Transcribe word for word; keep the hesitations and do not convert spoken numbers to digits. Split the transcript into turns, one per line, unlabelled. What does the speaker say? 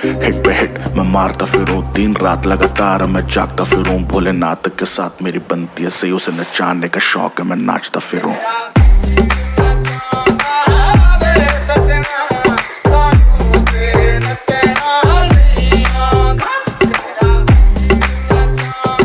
Hit पे hit मैं मारता फिरूं, दिन रात लगातार मैं जागता फिरूं। भोलेनाथ के साथ मेरी बनती है सही, उसे नचाने का शौक है मैं नाचता फिरूं।